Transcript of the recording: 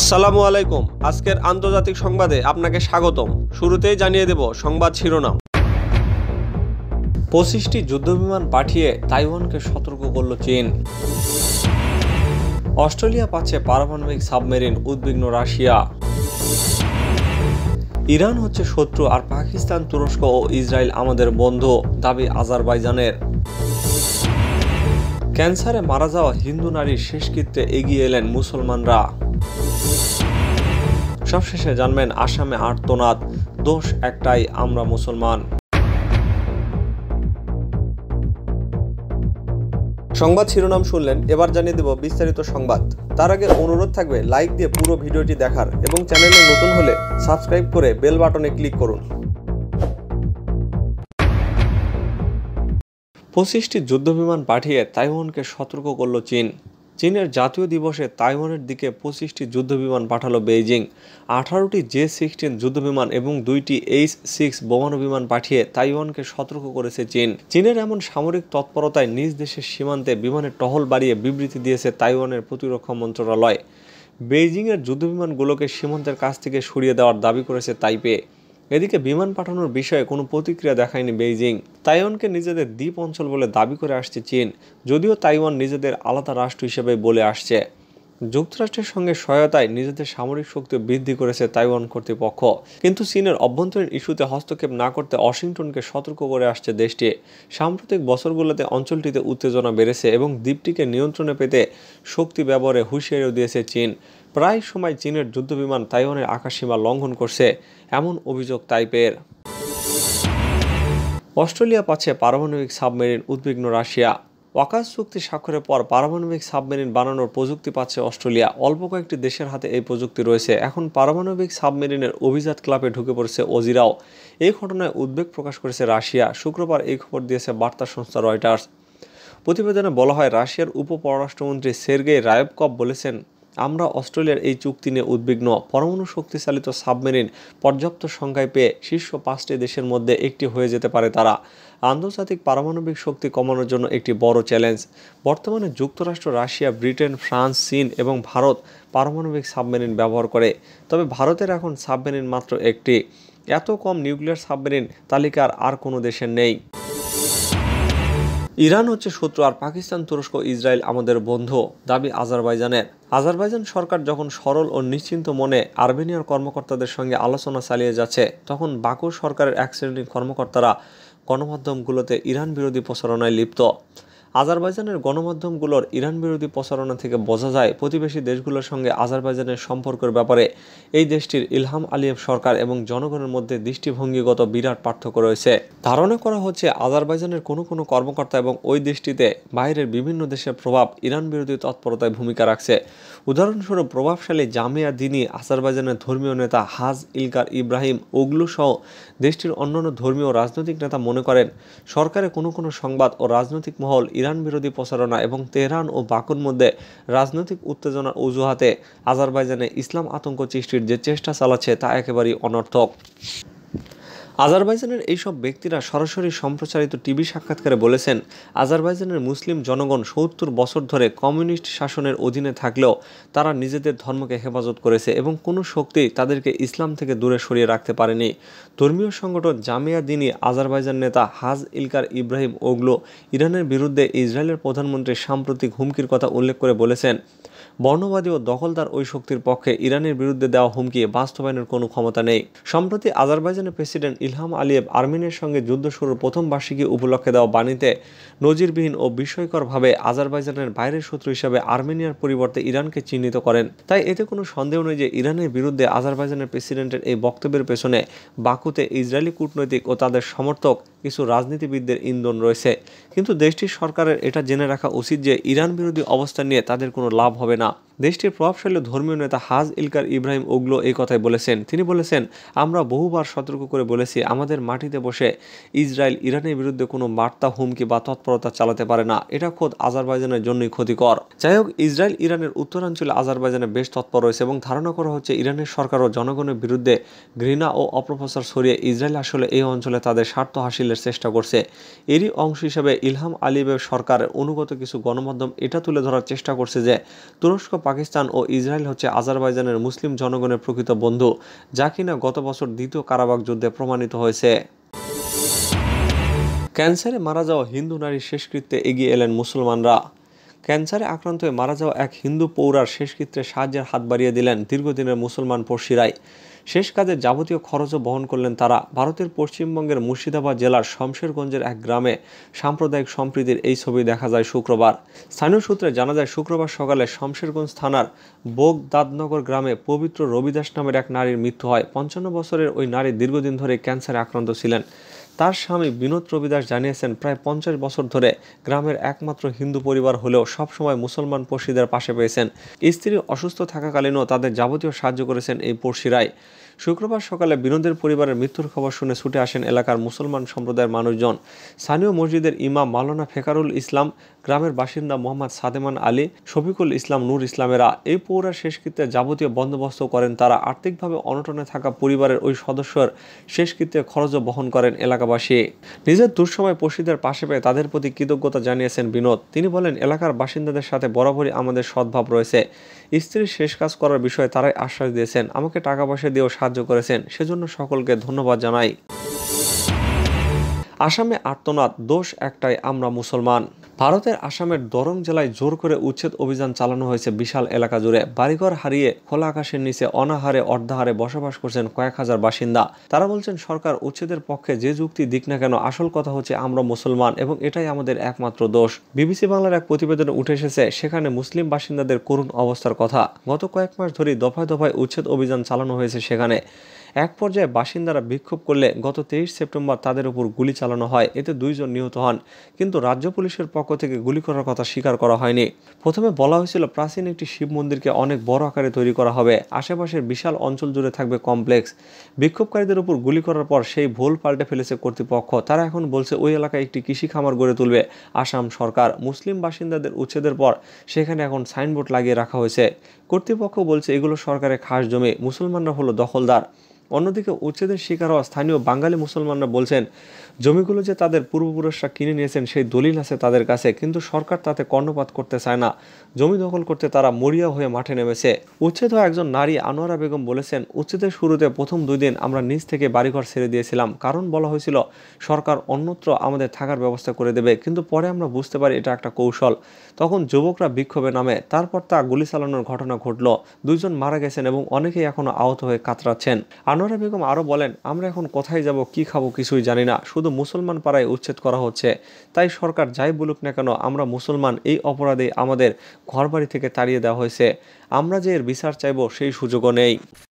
আসসালামু আলাইকুম। আজকের আন্তর্জাতিক সংবাদে আপনাকে স্বাগতম। শুরুতেই জানিয়ে দেব সংবাদ শিরোনাম। 25টি যুদ্ধবিমান পাঠিয়ে তাইওয়ানকে সতর্ক করল চীন। অস্ট্রেলিয়া পাচ্ছে পারমাণবিক সাবমেরিন, উদ্বিগ্ন রাশিয়া। ইরান হচ্ছে শত্রু আর পাকিস্তান, তুরস্ক ও ইসরায়েল আমাদের বন্ধু, দাবি আজারবাইজানের। ক্যান্সারে মারা যাওয়া হিন্দু নারীর শেষকৃত্যে এগিয়ে এলেন মুসলমানরা। সবশেষে জানবেন আসামে আর্তনাদ, দোষ একটাই, আমরা মুসলমান। সংবাদ শিরোনাম শুনলেন, এবার জানিয়ে দেব বিস্তারিত সংবাদ। তার আগে অনুরোধ থাকবে লাইক দিয়ে পুরো ভিডিওটি দেখার এবং চ্যানেলে নতুন হলে সাবস্ক্রাইব করে বেল বাটনে ক্লিক করুন। 25টি যুদ্ধবিমান পাঠিয়ে তাইওয়ানকে সতর্ক করল চীন। চীনের জাতীয় দিবসে তাইওয়ানের দিকে 25টি যুদ্ধবিমান পাঠালো বেইজিং। 18টি J-16 যুদ্ধবিমান এবং 2টি H-6 বোমারু বিমান পাঠিয়ে তাইওয়ানকে সতর্ক করেছে চীন। চীনের এমন সামরিক তৎপরতায় নিজ দেশের সীমান্তে বিমানের টহল বাড়িয়ে বিবৃতি দিয়েছে তাইওয়ানের প্রতিরক্ষা মন্ত্রণালয়। বেইজিংয়ের যুদ্ধবিমানগুলোকে সীমান্তের কাছ থেকে সরিয়ে দেওয়ার দাবি করেছে তাইপে। এদিকে বিমান পাঠানোর বিষয়ে কোনো প্রতিক্রিয়া দেখায়নি বেইজিং। তাইওয়ানকে নিজেদের দ্বীপ অঞ্চল বলে দাবি করে আসছে চীন, যদিও তাইওয়ান নিজেদের আলাদা রাষ্ট্র হিসেবে বলে আসছে। যুক্তরাষ্ট্রের সঙ্গে সহায়তায় নিজেদের সামরিক শক্তি বৃদ্ধি করেছে তাইওয়ান কর্তৃপক্ষ, কিন্তু চীনের অভ্যন্তরীণ ইস্যুতে হস্তক্ষেপ না করতে ওয়াশিংটনকে সতর্ক করে আসছে দেশটি। সাম্প্রতিক বছরগুলোতে অঞ্চলটিতে উত্তেজনা বেড়েছে এবং দ্বীপটিকে নিয়ন্ত্রণে পেতে শক্তি ব্যবহারে হুঁশিয়ারিও দিয়েছে চীন। প্রায় সময় চীনের যুদ্ধবিমান তাইওয়ানের আকাশসীমা লঙ্ঘন করছে, এমন অভিযোগ তাইপের। অস্ট্রেলিয়া পাচ্ছে পারমাণবিক সাবমেরিন, উদ্বিগ্ন রাশিয়া। ওয়াকাস চুক্তি স্বাক্ষরের পর পারমাণবিক সাবমেরিন বানানোর প্রযুক্তি পাচ্ছে অস্ট্রেলিয়া। অল্প কয়েকটি দেশের হাতে এই প্রযুক্তি রয়েছে। এখন পারমাণবিক সাবমেরিনের অভিজাত ক্লাবে ঢুকে পড়েছে অজিরাও। এই ঘটনায় উদ্বেগ প্রকাশ করেছে রাশিয়া। শুক্রবার এই খবর দিয়েছে বার্তা সংস্থা রয়টার্স। প্রতিবেদনে বলা হয়, রাশিয়ার উপপররাষ্ট্রমন্ত্রী সের্গেই রায়বকভ বলেছেন, আমরা অস্ট্রেলিয়ার এই চুক্তি নিয়ে উদ্বিগ্ন। পরমাণু শক্তিচালিত সাবমেরিন পর্যাপ্ত সংখ্যায় পেয়ে শীর্ষ 5টি দেশের মধ্যে একটি হয়ে যেতে পারে তারা। আন্তর্জাতিক পারমাণবিক শক্তি কমানোর জন্য একটি বড় চ্যালেঞ্জ। বর্তমানে যুক্তরাষ্ট্র, রাশিয়া, ব্রিটেন, ফ্রান্স, চীন এবং ভারত পারমাণবিক সাবমেরিন ব্যবহার করে। তবে ভারতের এখন সাবমেরিন মাত্র একটি। এত কম নিউক্লিয়ার সাবমেরিন তালিকার আর কোনো দেশের নেই। ইরান হচ্ছে শত্রু আর পাকিস্তান, তুরস্ক, ইসরায়েল আমাদের বন্ধু, দাবি আজারবাইজানের। আজারবাইজান সরকার যখন সরল ও নিশ্চিন্ত মনে আর্মেনিয়ার কর্মকর্তাদের সঙ্গে আলোচনা চালিয়ে যাচ্ছে, তখন বাকু সরকারের এক শ্রেণীর কর্মকর্তারা গণমাধ্যমগুলোতে ইরান বিরোধী প্রচারণায় লিপ্ত। আজারবাইজানের গণমাধ্যমগুলোর ইরান বিরোধী প্রচারণা থেকে বোঝা যায় প্রতিবেশী দেশগুলোর সঙ্গে আজারবাইজানের সম্পর্কের ব্যাপারে এই দেশটির ইলহাম আলিয়েভ সরকার এবং জনগণের মধ্যে দৃষ্টিভঙ্গিগত বিরাট পার্থক্য রয়েছে। ধারণা করা হচ্ছে আজারবাইজানের কোনো কর্মকর্তা এবং ওই দেশটিতে বাইরের বিভিন্ন দেশের প্রভাব ইরান বিরোধী তৎপরতায় ভূমিকা রাখছে। উদাহরণস্বরূপ, প্রভাবশালী জামিয়া দিনী আজারবাইজানের ধর্মীয় নেতা হাজ ইলকার ইব্রাহিম ওগলু সহ দেশটির অন্যান্য ধর্মীয় রাজনৈতিক নেতা মনে করেন, সরকারের কোনো সংবাদ ও রাজনৈতিক মহল ইরান বিরোধী প্রচারণা এবং তেহরান ও বাকুর মধ্যে রাজনৈতিক উত্তেজনার অজুহাতে আজারবাইজানে ইসলাম আতঙ্ক সৃষ্টির যে চেষ্টা চালাচ্ছে তা একেবারেই অনর্থক। আজারবাইজানের এইসব ব্যক্তিরা সরাসরি সম্প্রচারিত টিভি সাক্ষাৎকারে বলেছেন, আজারবাইজানের মুসলিম জনগণ 70 বছর ধরে কমিউনিস্ট শাসনের অধীনে থাকলেও তারা নিজেদের ধর্মকে হেফাজত করেছে এবং কোনো শক্তি তাদেরকে ইসলাম থেকে দূরে সরিয়ে রাখতে পারেনি। ধর্মীয় সংগঠন জামিয়া দিনী আজারবাইজান নেতা হাজ ইলকার ইব্রাহিম ওগলু ইরানের বিরুদ্ধে ইসরায়েলের প্রধানমন্ত্রীর সাম্প্রতিক হুমকির কথা উল্লেখ করে বলেছেন, বর্ণবাদী ও দখলদার ওই শক্তির পক্ষে ইরানের বিরুদ্ধে দেওয়া হুমকি বাস্তবায়নের কোনো ক্ষমতা নেই। সম্প্রতি আজারবাইজানের প্রেসিডেন্ট ইলহাম আলিয়েভ আর্মেনিয়ার সঙ্গে যুদ্ধ শুরুর প্রথম বার্ষিকী উপলক্ষে দেওয়া বাণীতে নজিরবিহীন ও বিস্ময়করভাবে আজারবাইজানের বাইরের শত্রু হিসাবে আর্মেনিয়ার পরিবর্তে ইরানকে চিহ্নিত করেন। তাই এতে কোনো সন্দেহ নেই যে ইরানের বিরুদ্ধে আজারবাইজানের প্রেসিডেন্টের এই বক্তব্যের পেছনে বাকুতে ইসরায়েলি কূটনৈতিক ও তাদের সমর্থক কিছু রাজনীতিবিদদের ইন্ধন রয়েছে। কিন্তু দেশটির সরকারের এটা জেনে রাখা উচিত যে ইরান বিরোধী অবস্থান নিয়ে তাদের কোনো লাভ হবে না। দেশটির প্রভাবশালী ধর্মীয় নেতা হাজ ইলকার ইব্রাহিম ওগলু এই কথাই বলেছেন। তিনি বলেছেন, আমরা বহুবার সতর্ক করে বলেছি, আমাদের মাটিতে বসে ইসরায়েল ইরানের বিরুদ্ধে কোনো বার্তা, হুমকি বা তৎপরতা চালাতে পারে না। এটা খোদ আজারবাইজানের জন্যই ক্ষতিকর। যাই হোক, ইসরায়েল ইরানের উত্তরাঞ্চলে আজারবাইজানে বেশ তৎপর রয়েছে এবং ধারণা করা হচ্ছে ইরানের সরকার ও জনগণের বিরুদ্ধে ঘৃণা ও অপপ্রচার ছড়িয়ে ইসরায়েল আসলে এই অঞ্চলে তাদের স্বার্থ হাসিলের চেষ্টা করছে। এরই অংশ হিসেবে ইলহাম আলিয়েভের সরকারের অনুগত কিছু গণমাধ্যম এটা তুলে ধরার চেষ্টা করছে যে তুরস্ক পাকিস্তান ও ইসরায়েল হচ্ছে আজারবাইজানের মুসলিম জনগণের প্রকৃত বন্ধু, যা কিনা গত বছর দ্বিতীয় কারাবাখ যুদ্ধে প্রমাণিত হয়েছে। ক্যান্সারে মারা যাওয়া হিন্দু নারীর শেষকৃত্যে এগিয়ে এলেন মুসলমানরা। ক্যান্সারে আক্রান্ত হয়ে মারা যাওয়া এক হিন্দু পৌরার শেষকৃত্যে সাহায্যের হাত বাড়িয়ে দিলেন দীর্ঘদিনের মুসলমান পড়শিরাই। শেষ কাজের যাবতীয় খরচও বহন করলেন তারা। ভারতের পশ্চিমবঙ্গের মুর্শিদাবাদ জেলার শমশেরগঞ্জের এক গ্রামে সাম্প্রদায়িক সম্প্রীতির এই ছবি দেখা যায় শুক্রবার। স্থানীয় সূত্রে জানা যায়, শুক্রবার সকালে শমশেরগঞ্জ থানার বোগদাদনগর গ্রামে পবিত্র রবিদাস নামের এক নারীর মৃত্যু হয়। 55 বছরের ওই নারী দীর্ঘদিন ধরে ক্যান্সারে আক্রান্ত ছিলেন। তার স্বামী বিনোদ রবিদাস জানিয়েছেন, প্রায় 50 বছর ধরে গ্রামের একমাত্র হিন্দু পরিবার হলেও সবসময় মুসলমান পড়শিদের পাশে পেয়েছেন। স্ত্রী অসুস্থ থাকাকালীনও তাদের যাবতীয় সাহায্য করেছেন এই পড়শিরাই। শুক্রবার সকালে বিনোদের পরিবারের মৃত্যুর খবর শুনে ছুটে আসেন এলাকার মুসলমান সম্প্রদায়ের মানুষজন। স্থানীয় মসজিদের ইমাম মাওলানা ফেকারুল ইসলাম, গ্রামের বাসিন্দা মোহাম্মদ সাদেমান আলী, শফিকুল ইসলাম, নূর ইসলামেরা এই পৌরার শেষকৃত্যে যাবতীয় বন্দোবস্ত করেন। তারা আর্থিকভাবে অনটনে থাকা পরিবারের ওই সদস্যর শেষকৃত্যে খরচও বহন করেন এলাকাবাসী। নিজের দুঃসময় পড়শিদের পাশে পেয়ে তাদের প্রতি কৃতজ্ঞতা জানিয়েছেন বিনোদ। তিনি বলেন, এলাকার বাসিন্দাদের সাথে বরাবরই আমাদের সদ্ভাব রয়েছে। স্ত্রীর শেষ কাজ করার বিষয়ে তারাই আশ্বাস দিয়েছেন, আমাকে টাকা পয়সা দিয়েও সাহায্য করেছেন, সেজন্য সকলকে ধন্যবাদ জানাই। আসামে আর্তনাদ, দোষ একটাই, আমরা মুসলমান। ভারতের আসামের দরং জেলায় জোর করে উচ্ছেদ অভিযান চালানো হয়েছে বিশাল এলাকা জুড়ে। বাড়িঘর হারিয়ে খোলা আকাশের নিচে অনাহারে অর্ধাহারে বসবাস করছেন কয়েক হাজার বাসিন্দা। তারা বলছেন, সরকার উচ্ছেদের পক্ষে যে যুক্তি দিক না কেন, আসল কথা হচ্ছে আমরা মুসলমান এবং এটাই আমাদের একমাত্র দোষ। বিবিসি বাংলার এক প্রতিবেদনে উঠে এসেছে, সেখানে মুসলিম বাসিন্দাদের করুণ অবস্থার কথা। গত কয়েক মাস ধরেই দফায় দফায় উচ্ছেদ অভিযান চালানো হয়েছে সেখানে। এক পর্যায়ে বাসিন্দারা বিক্ষোভ করলে গত 23 সেপ্টেম্বর তাদের উপর গুলি চালানো হয়। এতে 2 জন নিহত হন, কিন্তু রাজ্য পুলিশের পক্ষ থেকে গুলি করার কথা স্বীকার করা হয়নি। প্রথমে বলা হয়েছিল প্রাচীন একটি শিব মন্দিরকে অনেক বড় আকারে তৈরি করা হবে, আশেপাশের বিশাল অঞ্চল জুড়ে থাকবে কমপ্লেক্স। বিক্ষোভকারীদের উপর গুলি করার পর সেই ভুল পাল্টে ফেলেছে কর্তৃপক্ষ। তারা এখন বলছে ওই এলাকায় একটি কৃষি খামার গড়ে তুলবে আসাম সরকার। মুসলিম বাসিন্দাদের উচ্ছেদের পর সেখানে এখন সাইনবোর্ড লাগিয়ে রাখা হয়েছে। কর্তৃপক্ষ বলছে এগুলো সরকারের খাস জমি, মুসলমানরা হলো দখলদার। অন্যদিকে উচ্ছেদের শিকার হওয়া স্থানীয় বাঙালি মুসলমানরা বলছেন, জমিগুলো যে তাদের পূর্বপুরুষরা কিনে নিয়েছেন সেই দলিল আছে তাদের কাছে, কিন্তু সরকার তাতে কর্ণপাত করতে চায় না। জমি দখল করতে তারা মরিয়া হয়ে মাঠে নেমেছে। উচ্ছেদ হওয়া একজন নারী আনোয়ারা বেগম বলেছেন, উচ্ছেদের শুরুতে প্রথম 2 দিন আমরা নিজ থেকে বাড়িঘর ছেড়ে দিয়েছিলাম, কারণ বলা হয়েছিল সরকার অন্যত্র আমাদের থাকার ব্যবস্থা করে দেবে। কিন্তু পরে আমরা বুঝতে পারি এটা একটা কৌশল। তখন যুবকরা বিক্ষোভে নামে, তারপর তা গুলি চালানোর ঘটনা ঘটল। 2 জন মারা গেছেন এবং অনেকেই এখনো আহত হয়ে কাতরাচ্ছেন। আনোয়ারা বেগম আরো বলেন, আমরা এখন কোথায় যাব, কি খাবো কিছুই জানি না, শুধু মুসলমান পাড়ায় উচ্ছেদ করা হচ্ছে। তাই সরকার যাই বলুক না কেন, আমরা মুসলমান, এই অপরাধে আমাদের ঘরবাড়ি থেকে তাড়িয়ে দেওয়া হয়েছে। আমরা যে এর বিচার চাইবো সেই সুযোগও নেই।